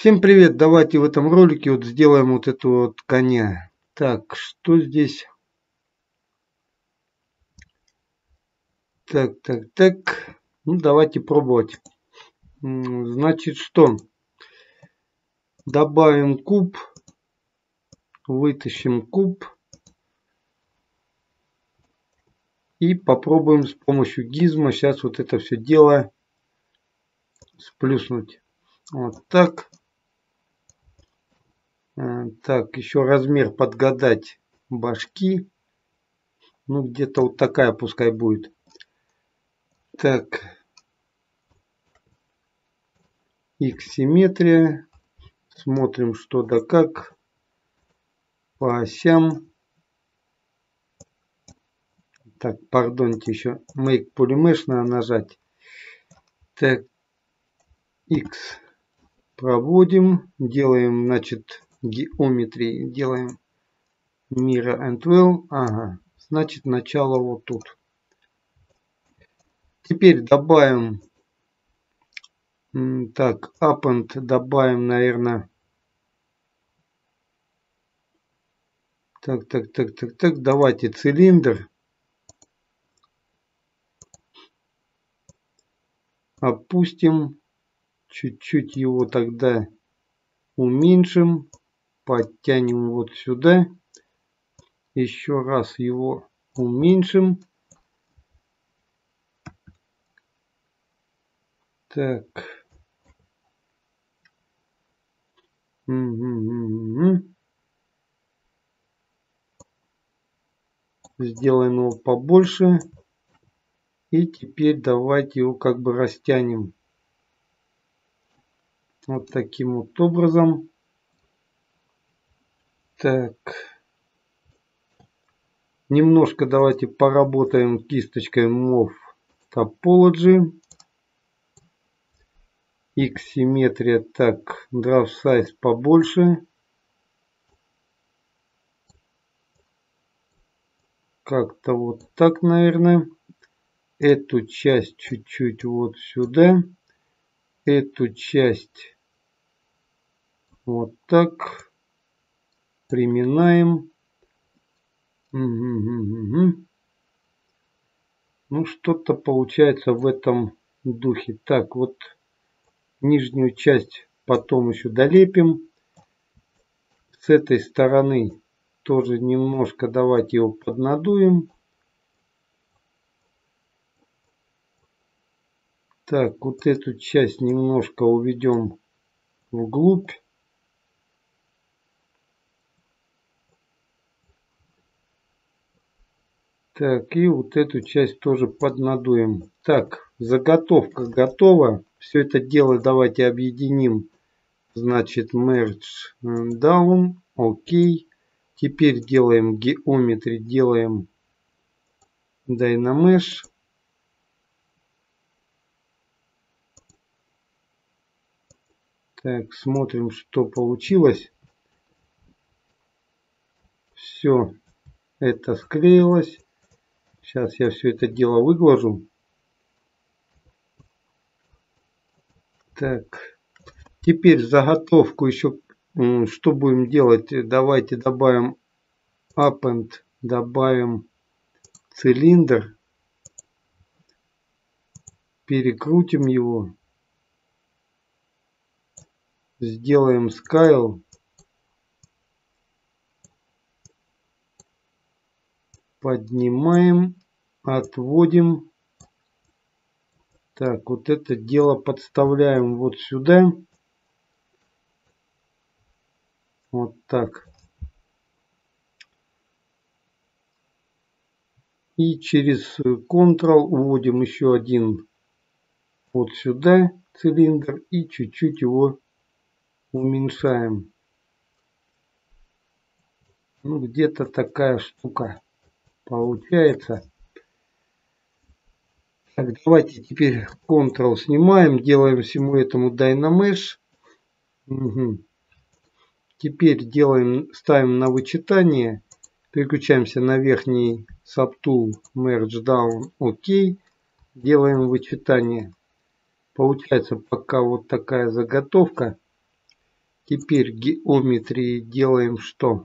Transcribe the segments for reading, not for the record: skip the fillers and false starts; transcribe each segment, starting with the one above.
Всем привет! Давайте в этом ролике вот сделаем вот эту вот коня. Так, что здесь? Так. Ну, давайте пробовать. Значит, что? Добавим куб. Вытащим куб. И попробуем с помощью гизма сейчас вот это все дело сплюснуть. Вот так. Так, еще размер подгадать башки. Ну, где-то вот такая пускай будет. Так. X-симметрия. Смотрим, что да как. По осям. Так, пардоньте, еще Make Polymesh надо нажать. Так, X проводим. Делаем, значит, геометрии. Делаем Mirror and Well. Ага, значит, начало вот тут. Теперь добавим, так, Append добавим, наверное, так, давайте цилиндр. Опустим, чуть-чуть его тогда уменьшим, подтянем вот сюда, еще раз его уменьшим. Так. Сделаем его побольше. И теперь давайте его как бы растянем. Вот таким вот образом. Так. Немножко давайте поработаем кисточкой Move Topology. X-симметрия. Так, Draft Size побольше. Как-то вот так, наверное. Эту часть чуть-чуть вот сюда. Эту часть вот так. Приминаем. Ну, что-то получается в этом духе. Так, вот нижнюю часть потом еще долепим. С этой стороны тоже немножко давайте его поднадуем. Так, вот эту часть немножко уведем вглубь. Так, и вот эту часть тоже поднадуем. Так, заготовка готова. Все это дело давайте объединим. Значит, Merge Down. Окей. Теперь делаем Geometry, делаем Dynamesh. Так, смотрим, что получилось. Все это склеилось. Сейчас я все это дело выглажу. Так, теперь заготовку еще, что будем делать? Давайте добавим Append, добавим цилиндр, перекрутим его, сделаем Scale, поднимаем, отводим. Так, вот это дело подставляем вот сюда. Вот так. И через Ctrl уводим еще один вот сюда цилиндр и чуть-чуть его уменьшаем. Ну, где-то такая штука получается. Так, давайте теперь Ctrl снимаем, делаем всему этому Dynamesh. Теперь ставим на вычитание, переключаемся на верхний Subtool Merge Down, ОК, делаем вычитание. Получается пока вот такая заготовка. Теперь геометрии делаем что?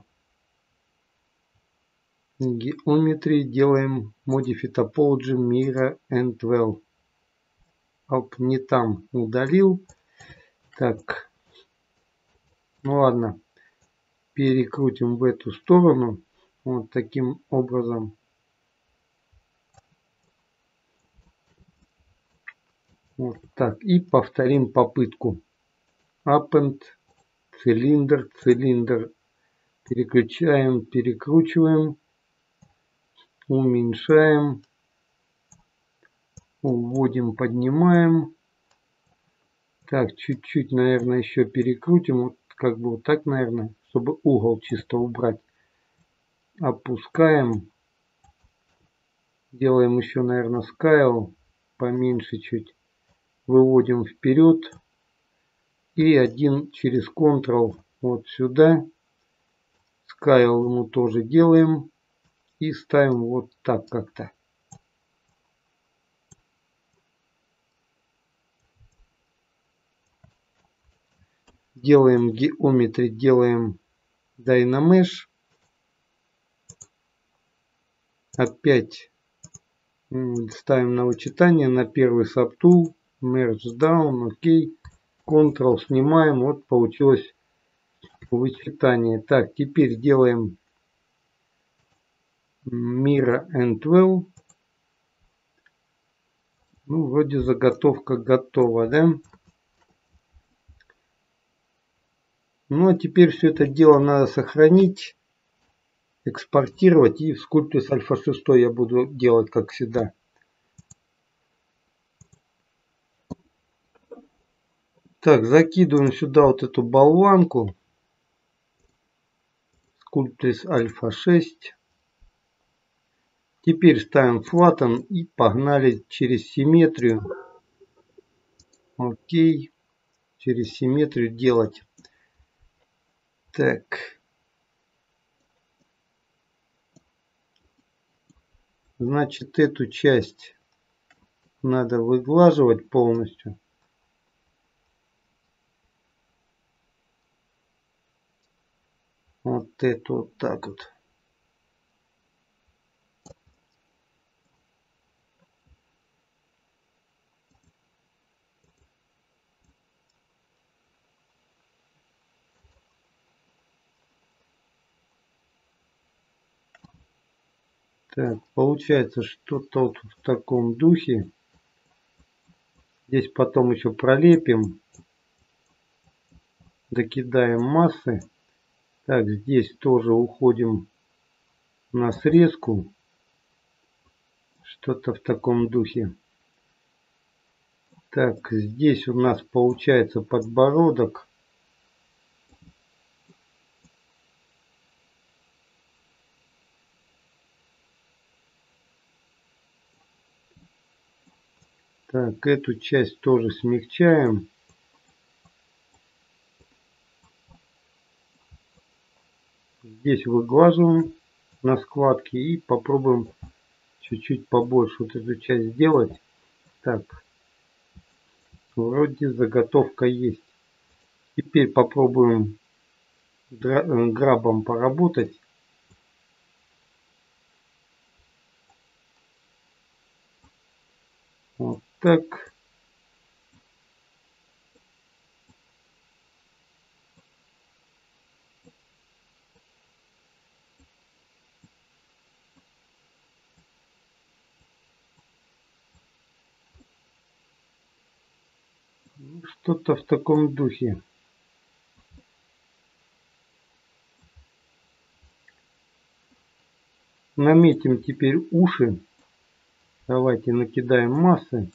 Геометрии делаем Modify Topology Mirror and Well. Оп, не там удалил. Так, ну ладно. Перекрутим в эту сторону. Вот таким образом. Вот так. И повторим попытку. Append, цилиндр, цилиндр. Переключаем, перекручиваем. Уменьшаем. Уводим, поднимаем. Так, чуть-чуть, наверное, еще перекрутим. Вот как бы вот так, наверное, чтобы угол чисто убрать. Опускаем. Делаем еще, наверное, scale поменьше чуть. Выводим вперед. И один через Ctrl вот сюда. Scale ему тоже делаем. И ставим вот так как-то. Делаем Geometry, делаем Dynamesh. Опять ставим на вычитание на первый subtool. Merge down, окей. Ctrl снимаем. Вот получилось вычитание. Так, теперь делаем Mirror and Well. Ну, вроде заготовка готова, да? Ну, а теперь все это дело надо сохранить, экспортировать. И в Sculptris Alpha 6 я буду делать, как всегда. Так, закидываем сюда вот эту болванку. Sculptris Alpha 6. Теперь ставим Flatten и погнали через симметрию. Окей. Через симметрию делать. Так. Значит, эту часть надо выглаживать полностью. Вот эту вот так вот. Так, получается что-то вот в таком духе. Здесь потом еще пролепим. Докидаем массы. Так, здесь тоже уходим на срезку. Что-то в таком духе. Так, здесь у нас получается подбородок. Так, эту часть тоже смягчаем. Здесь выглаживаем на складке и попробуем чуть-чуть побольше вот эту часть сделать. Так, вроде заготовка есть. Теперь попробуем грабом поработать. Вот так. Что-то в таком духе. Наметим теперь уши. Давайте накидаем массы.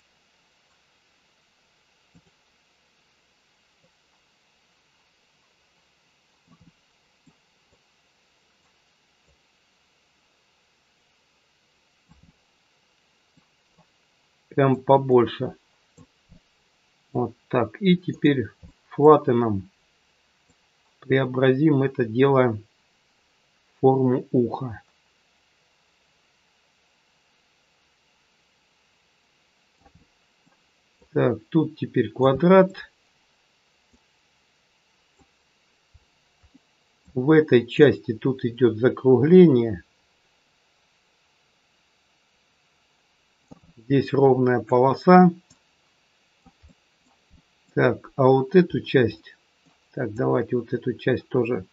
Прям побольше. Вот так. И теперь флаттеном преобразим это дело в форму уха. Так, тут теперь квадрат. В этой части тут идет закругление. Здесь ровная полоса. Так, а вот эту часть... Так, давайте вот эту часть тоже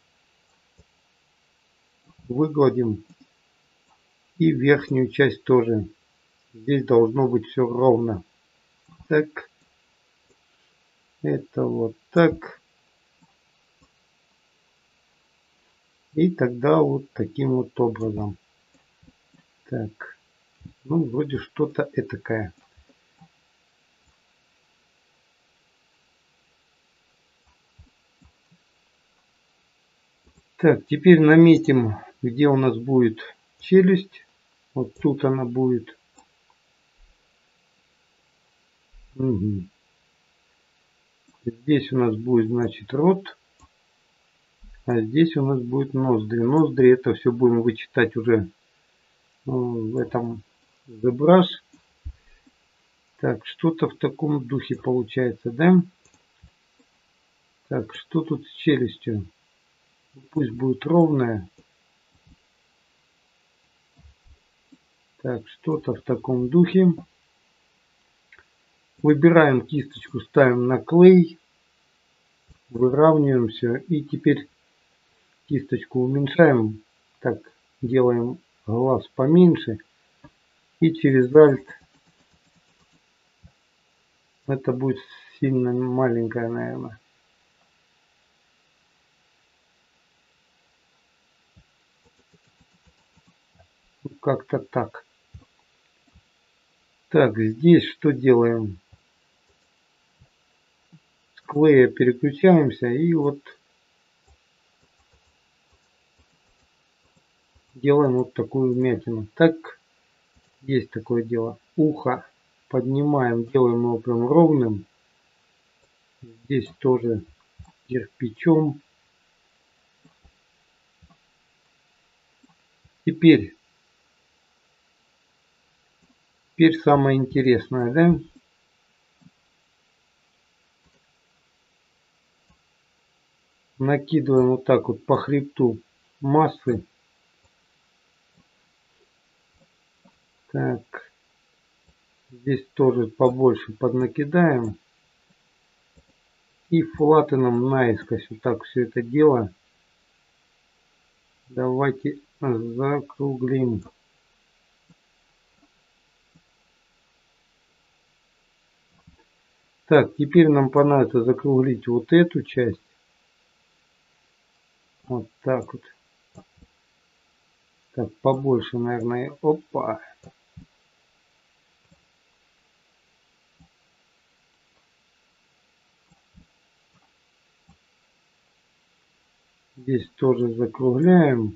выгладим. И верхнюю часть тоже. Здесь должно быть все ровно. Так. Это вот так. И тогда вот таким вот образом. Так. Ну, вроде что-то этакое. Так, теперь наметим, где у нас будет челюсть. Вот тут она будет. Угу. Здесь у нас будет, значит, рот. А здесь у нас будет ноздри. Ноздри это все будем вычитать уже в этом ZBrush. Так, что-то в таком духе получается, да? Так, что тут с челюстью? Пусть будет ровная. Так, что-то в таком духе. Выбираем кисточку, ставим на клей. Выравниваем все. И теперь кисточку уменьшаем. Так, делаем глаз поменьше. И через Alt. Это будет сильно маленькая, наверное. Как-то так. Так, здесь что делаем? С клея переключаемся и вот делаем вот такую вмятину. Так, есть такое дело. Ухо поднимаем, делаем его прям ровным. Здесь тоже кирпичом. Теперь самое интересное, да? Накидываем вот так вот по хребту массы. Так, здесь тоже побольше поднакидаем. И флаттеном наискось вот так все это дело. Давайте закруглим. Так, теперь нам понадобится закруглить вот эту часть. Вот так вот. Так, побольше, наверное. Опа. Здесь тоже закругляем.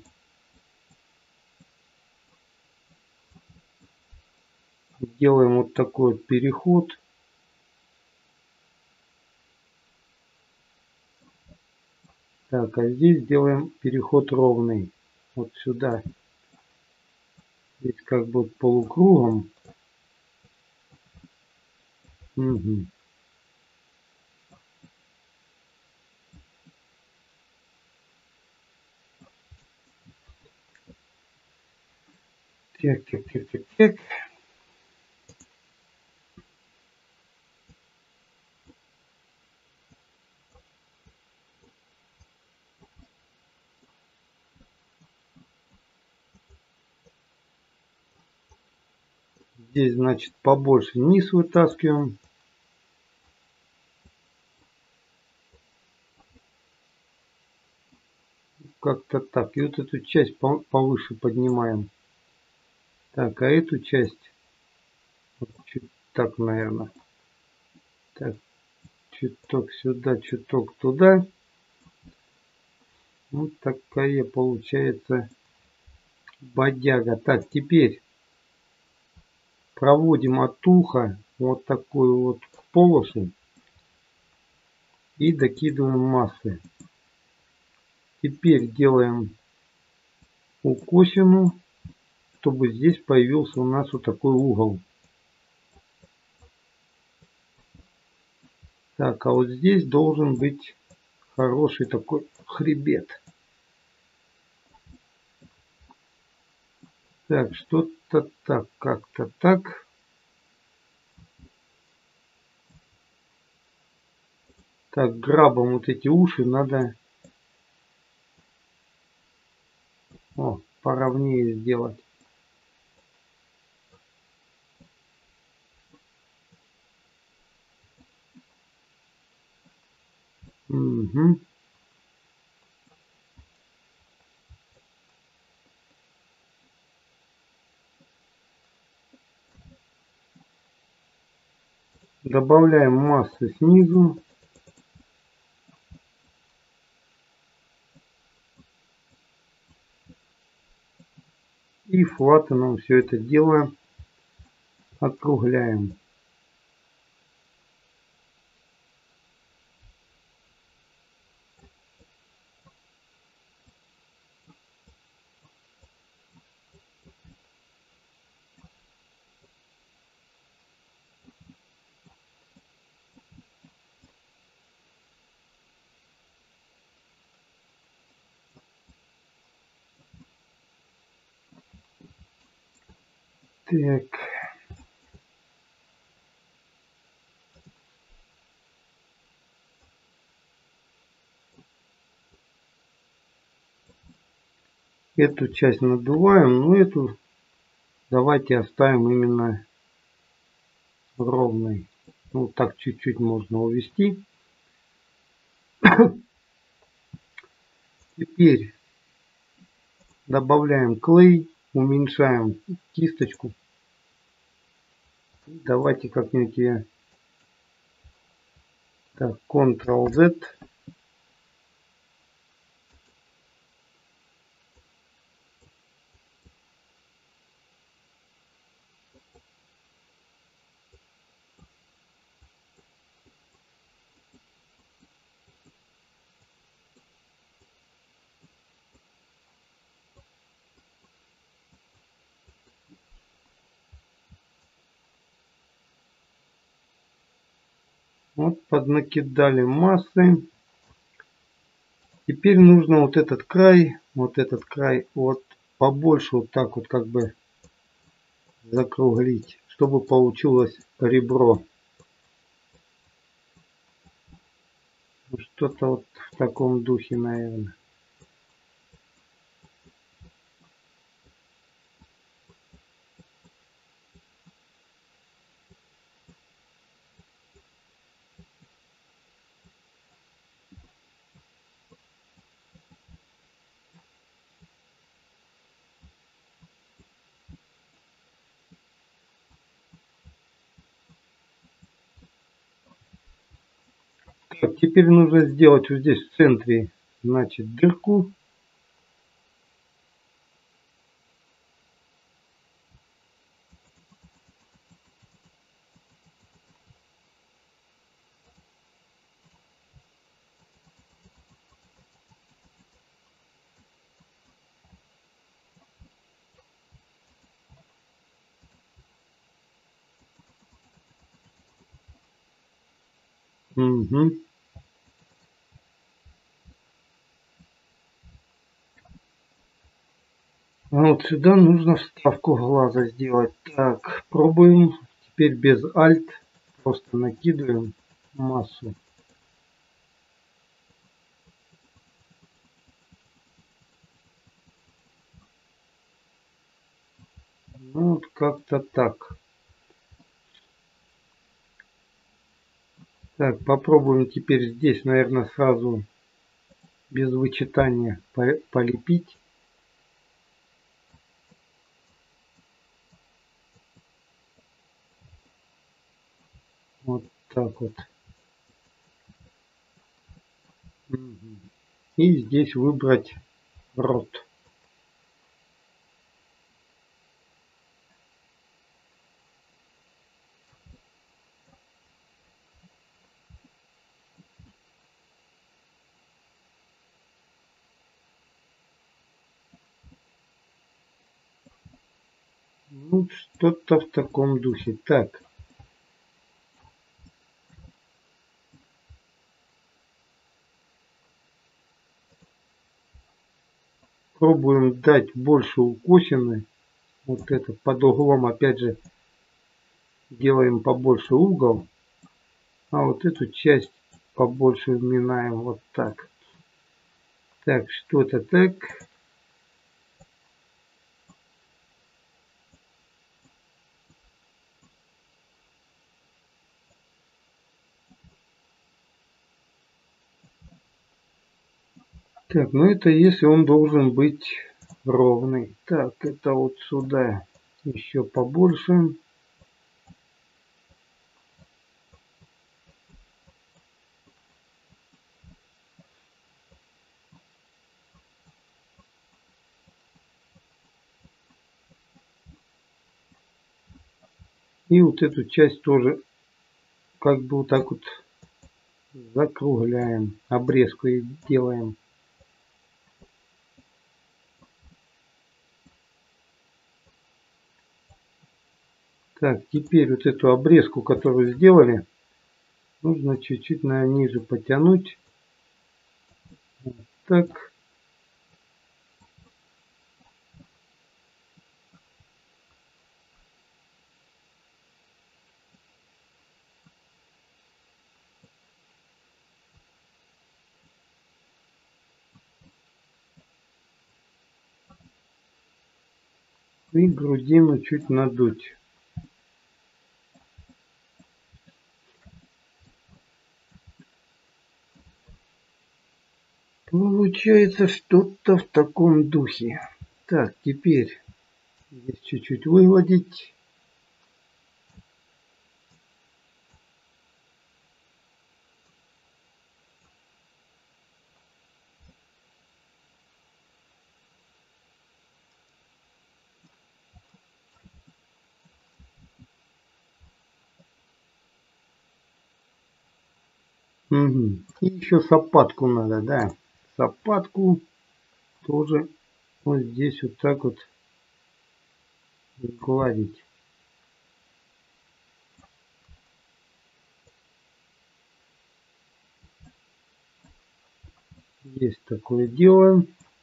Делаем вот такой вот переход. Так, а здесь делаем переход ровный. Вот сюда. Здесь как бы полукругом. Угу. Так. Здесь, значит, побольше низ вытаскиваем. Как-то так. И вот эту часть повыше поднимаем. Так, а эту часть вот чуть так, наверное. Так, чуток сюда, чуток туда. Вот такая получается бодяга. Так, теперь проводим от уха вот такую вот полосу и докидываем массы. Теперь делаем укосину, чтобы здесь появился у нас вот такой угол. Так, а вот здесь должен быть хороший такой хребет. Так, что-то так, как-то так. Так, грабом вот эти уши надо поровнее сделать. Угу. Добавляем массы снизу. И флаттеном все это дело округляем. Так. Эту часть надуваем, но эту давайте оставим именно ровной. Ну, так чуть-чуть можно увести. Теперь добавляем клей, уменьшаем кисточку. Давайте как-нибудь я... Так, Ctrl-Z. Вот поднакидали массы. Теперь нужно вот этот край вот побольше вот так вот как бы закруглить, чтобы получилось ребро. Что-то вот в таком духе, наверное. Так, теперь нужно сделать вот здесь в центре, значит, дырку. Угу. А вот сюда нужно вставку глаза сделать. Так, пробуем. Теперь без Alt. Просто накидываем массу. Ну, вот как-то так. Так, попробуем теперь здесь, наверное, сразу без вычитания полепить. Вот так вот. И здесь выбрать рот. Ну, что-то в таком духе. Так. Пробуем дать больше укосины. Вот это под углом опять же делаем побольше угол. А вот эту часть побольше вминаем вот так. Так, что-то так. Так, ну это если он должен быть ровный. Так, это вот сюда еще побольше. И вот эту часть тоже как бы вот так вот закругляем, обрезку и делаем. Так, теперь вот эту обрезку, которую сделали, нужно чуть-чуть ниже потянуть. Вот так. И грудину чуть надуть. Получается что-то в таком духе. Так, теперь здесь чуть-чуть выгладить. Угу. И еще сапатку надо, да. Сапатку тоже вот здесь вот так вот гладить. Есть такое дело.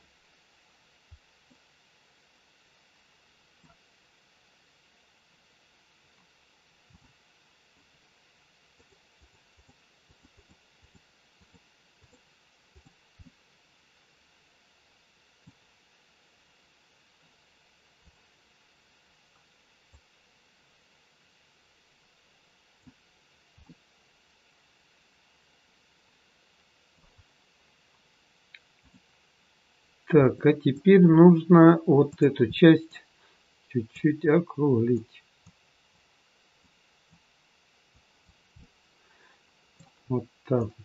Так, а теперь нужно вот эту часть чуть-чуть округлить. Вот так вот.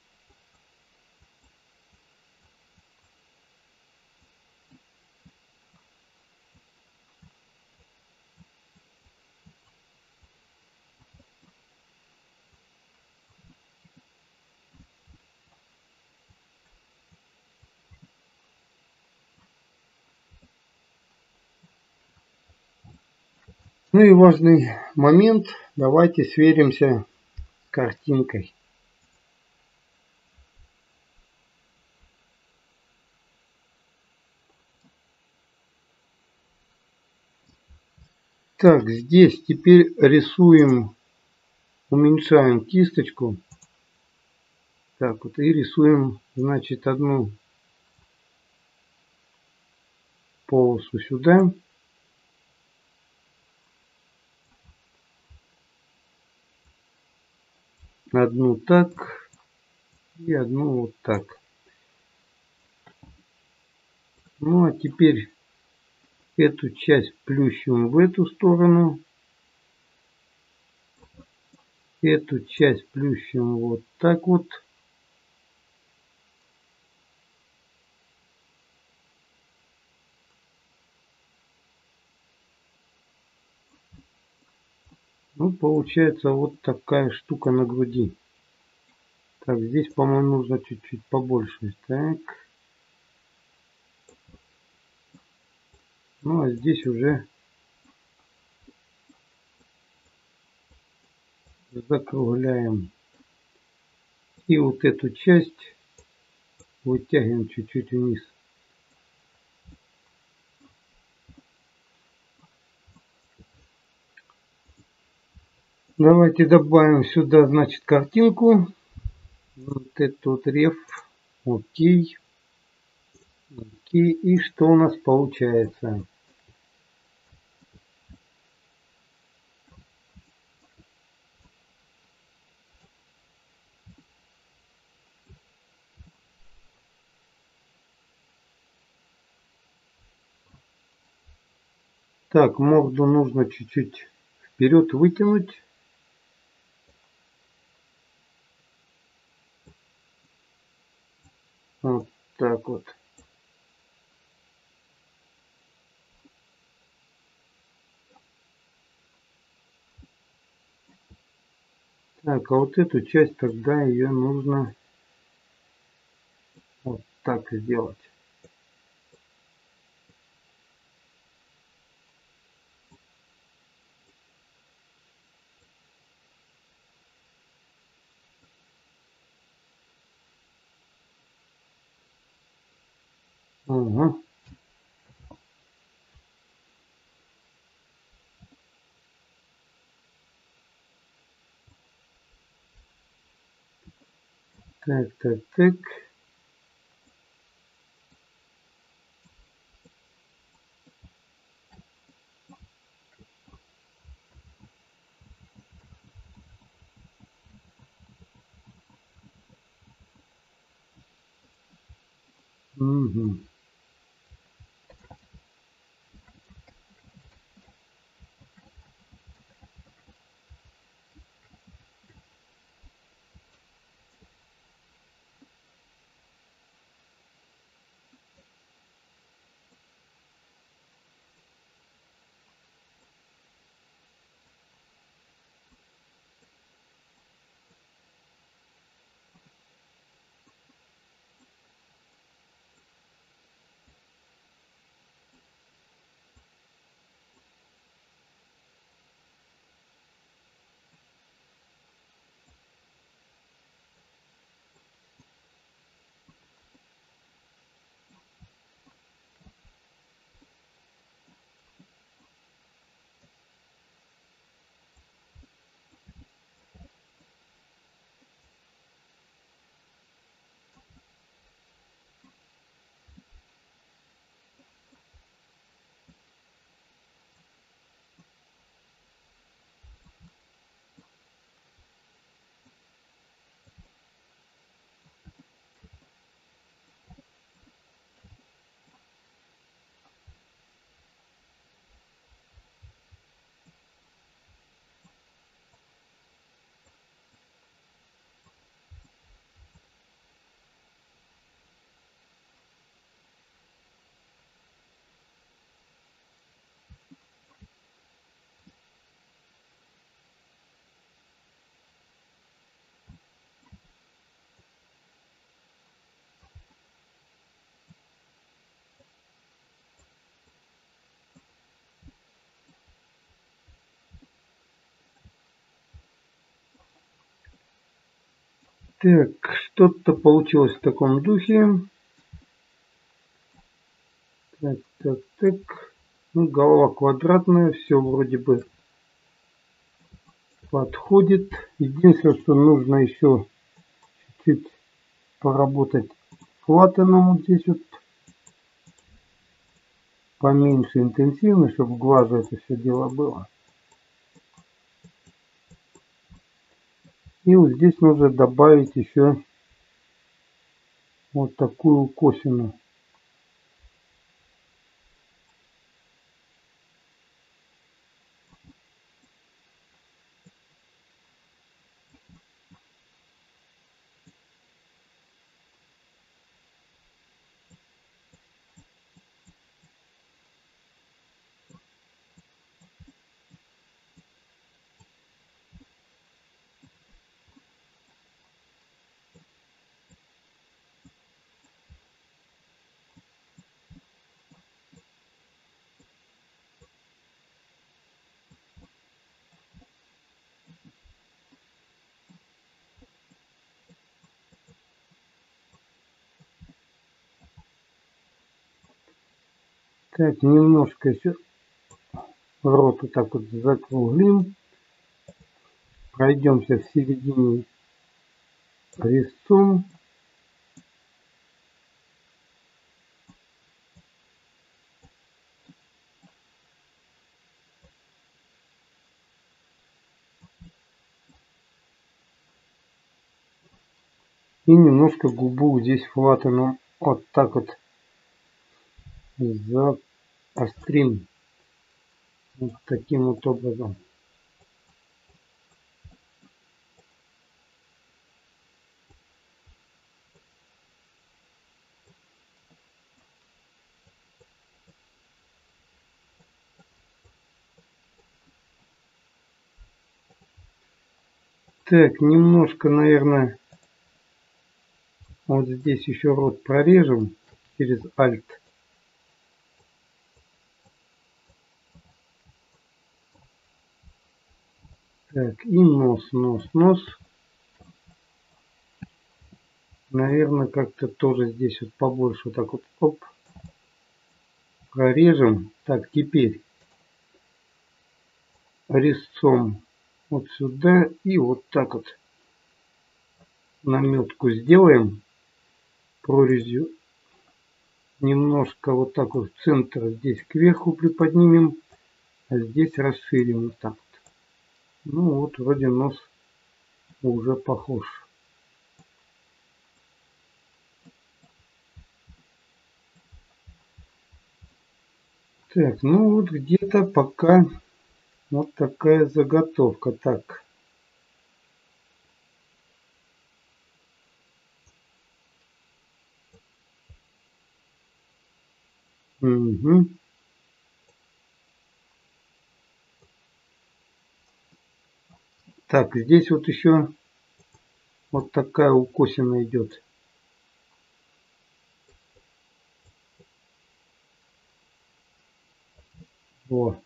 Ну и важный момент. Давайте сверимся с картинкой. Так, здесь теперь рисуем, уменьшаем кисточку. Так вот, и рисуем, значит, одну полосу сюда. Одну так и одну вот так. Ну а теперь эту часть плющим в эту сторону. Эту часть плющим вот так вот. Ну, получается вот такая штука на груди. Так, здесь, по-моему, нужно чуть-чуть побольше. Так. Ну, а здесь уже закругляем. И вот эту часть вытягиваем чуть-чуть вниз. Давайте добавим сюда, значит, картинку. Вот эту вот реф. Окей. Окей. И что у нас получается? Так, морду нужно чуть-чуть вперед вытянуть. Вот так вот. Так, а вот эту часть тогда ее нужно вот так сделать. Ага. Так, так, так. Угу. Так, что-то получилось в таком духе. Так, так, так. Ну, голова квадратная, все вроде бы подходит. Единственное, что нужно еще чуть поработать флаттеном вот здесь вот. Поменьше интенсивно, чтобы глазу это все дело было. И вот здесь нужно добавить еще вот такую косину. Так, немножко еще рот вот так вот закруглим. пройдемся в середине резцом. И немножко губу здесь флатаном вот так вот заострим. Вот таким вот образом. Так, немножко, наверное, вот здесь еще рот прорежем через Alt. Так, и нос. Наверное, как-то тоже здесь вот побольше вот так вот, оп, прорежем. Так, теперь резцом вот сюда и вот так вот наметку сделаем прорезью. Немножко вот так вот в центр здесь кверху приподнимем, а здесь расширим вот так вот. Ну вот вроде нос уже похож. Так, ну вот где-то пока вот такая заготовка. Так. Угу. Так, здесь вот еще вот такая укосина идет. Во.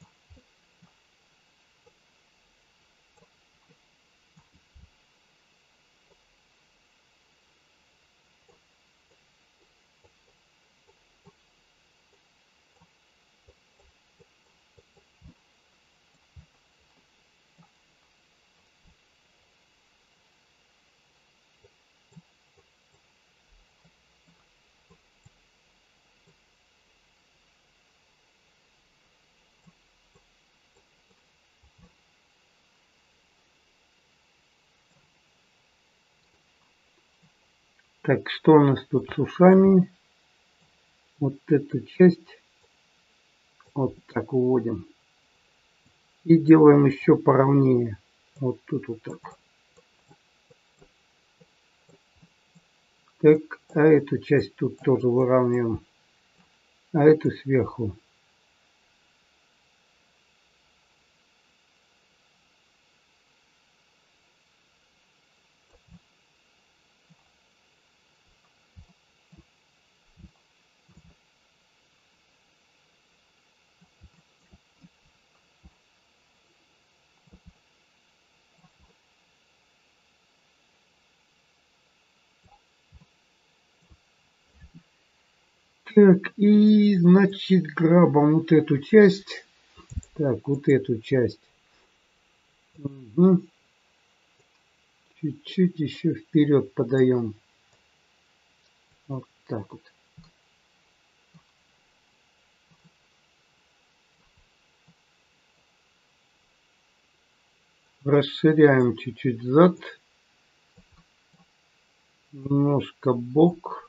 Так, что у нас тут с ушами? Вот эту часть вот так уводим. И делаем еще поровнее. Вот тут вот так. Так, а эту часть тут тоже выравниваем. А эту сверху. Так, и значит грабом вот эту часть. Так, вот эту часть. Угу. Чуть-чуть еще вперед подаем. Вот так вот. Расширяем чуть-чуть зад. Немножко бок.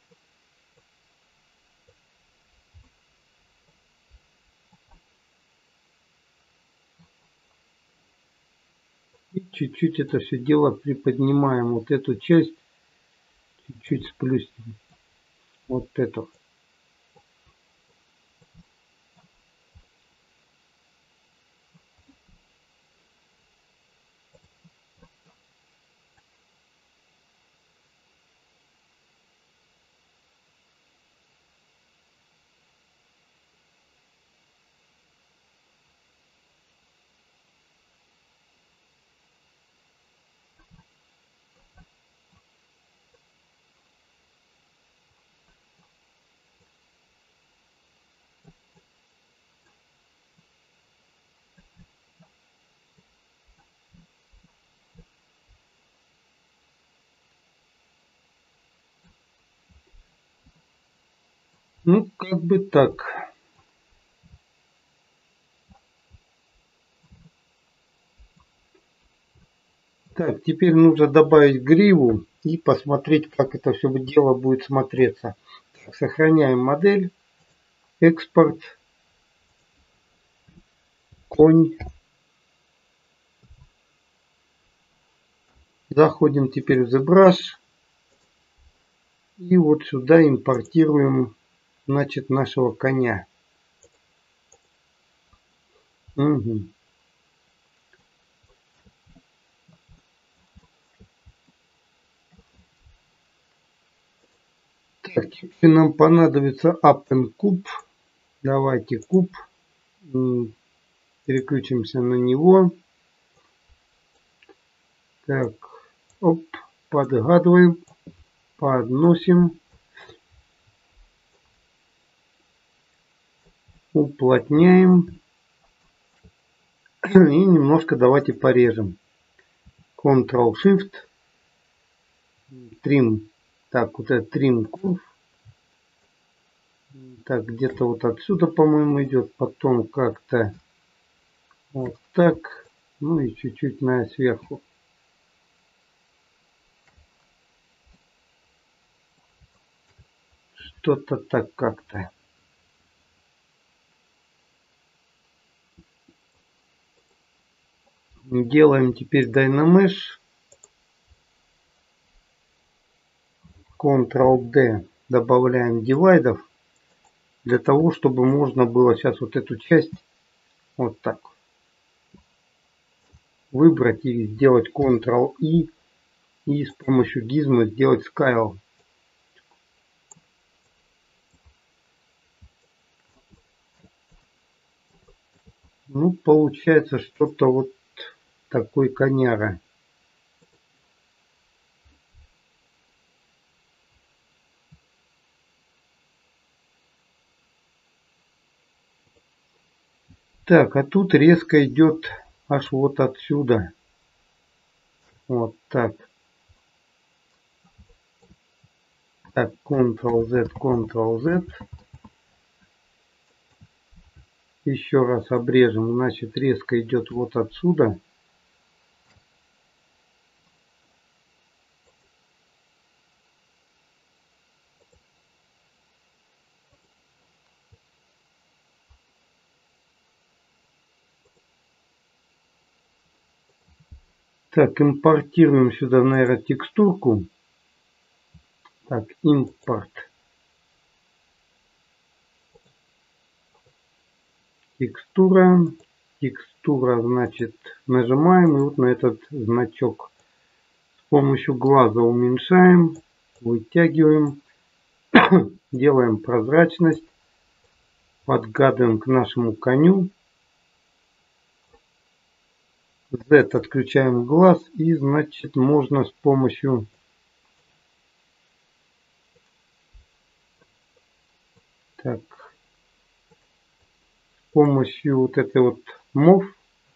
И чуть-чуть это все дело приподнимаем. Вот эту часть чуть-чуть сплюснем. Вот эту. Ну, как бы так. Так, теперь нужно добавить гриву и посмотреть, как это все дело будет смотреться. Так, сохраняем модель. Экспорт. Конь. Заходим теперь в ZBrush. И вот сюда импортируем, значит, нашего коня. Угу. Так, теперь нам понадобится Append куб. Давайте куб. Переключимся на него. Так, оп, подгадываем, подносим, уплотняем и немножко давайте порежем. Ctrl-Shift, Trim. Так, вот это Trim Curve. Так, где-то вот отсюда, по-моему, идет. Потом как-то вот так. Ну и чуть-чуть на сверху. Что-то так как-то. Делаем теперь Dynamesh. Ctrl-D. Добавляем дивайдов. Для того, чтобы можно было сейчас вот эту часть вот так выбрать и сделать Ctrl-I и с помощью гизма сделать Scale. Ну, получается что-то вот такой коняра. Так, а тут резко идет аж вот отсюда. Вот так. Так, Ctrl-Z, Ctrl-Z. Еще раз обрежем, значит резко идет вот отсюда. Так, импортируем сюда, наверное, текстурку. Так, импорт. Текстура. Текстура, значит, нажимаем и вот на этот значок. С помощью глаза уменьшаем, вытягиваем, делаем прозрачность, подгадываем к нашему коню. Z отключаем глаз и, значит, можно с помощью так, с помощью вот этой вот MOV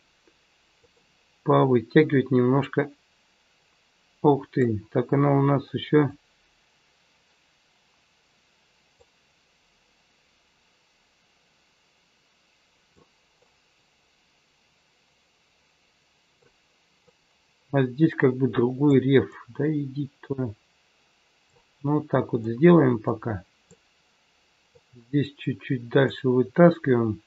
повытягивать немножко. Ух ты, так она у нас еще а здесь как бы другой реф. Да иди туда. Ну вот так вот сделаем пока. Здесь чуть-чуть дальше вытаскиваем.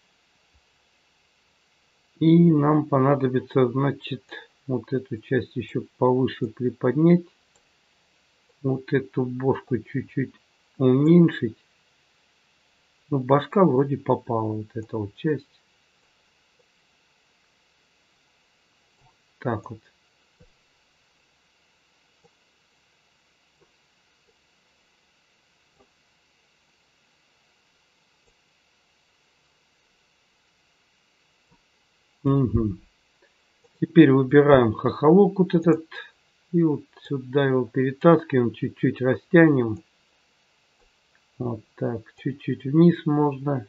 И нам понадобится, значит, вот эту часть еще повыше приподнять. Вот эту бошку чуть-чуть уменьшить. Ну, башка вроде попала, вот эта вот часть. Так вот. Угу. Теперь выбираем хохолок вот этот. И вот сюда его перетаскиваем, чуть-чуть растянем. Вот так, чуть-чуть вниз можно.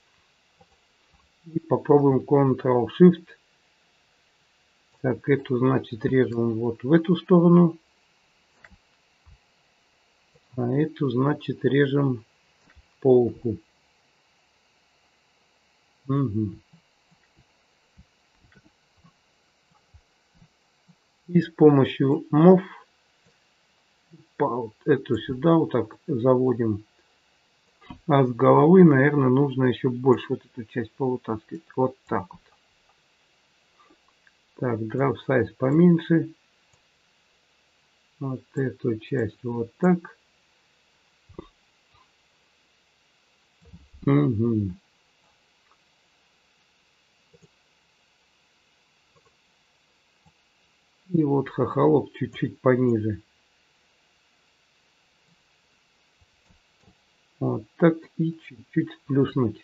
И попробуем Ctrl-Shift. Так, эту, значит, режем вот в эту сторону. А эту, значит, режем по уху. Угу. И с помощью MOV эту сюда вот так заводим. А с головы, наверное, нужно еще больше вот эту часть повытаскивать. Вот так вот. Так, Draw Size поменьше. Вот эту часть вот так. Угу. И вот хохолок чуть-чуть пониже. Вот так и чуть-чуть сплюснуть.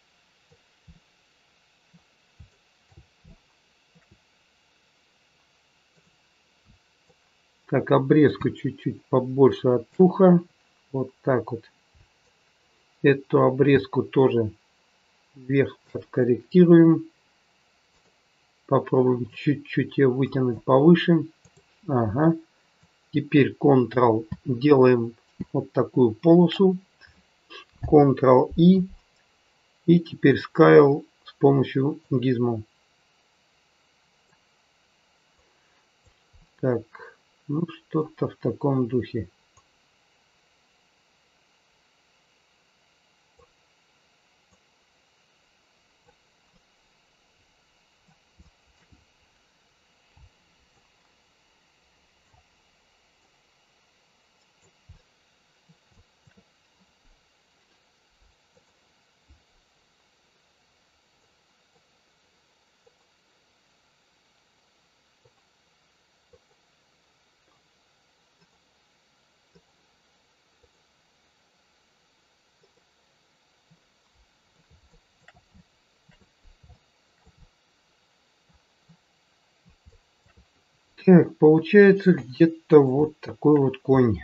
Так, обрезку чуть-чуть побольше от уха. Вот так вот. Эту обрезку тоже вверх подкорректируем. Попробуем чуть-чуть ее вытянуть повыше. Ага. Теперь Ctrl делаем вот такую полосу. Ctrl-I. И теперь Scale с помощью Gizmo. Так. Ну, что-то в таком духе. Так, получается где-то вот такой вот конь.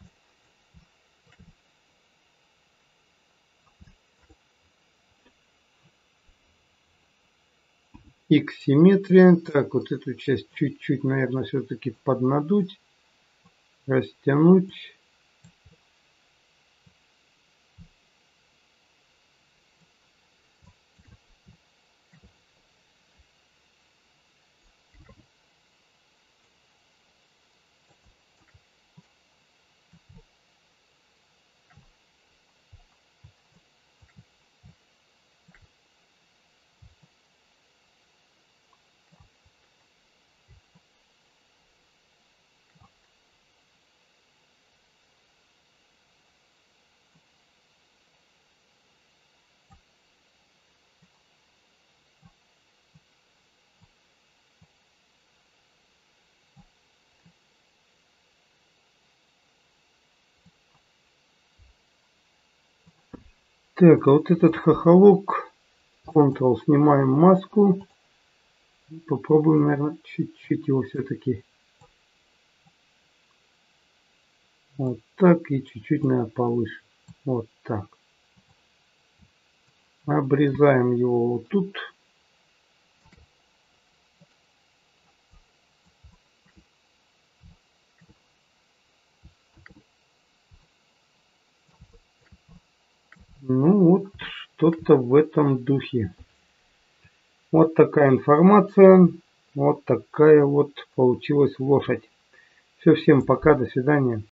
X-симметрия. Так, вот эту часть чуть-чуть, наверное, все-таки поднадуть, растянуть. Так, а вот этот хохолок. Ctrl, снимаем маску. Попробуем, наверное, чуть-чуть его все-таки. Вот так и чуть-чуть, наверное, повыше. Вот так. Обрезаем его вот тут. Ну вот, что-то в этом духе. Вот такая информация. Вот такая вот получилась лошадь. Все, всем пока, до свидания.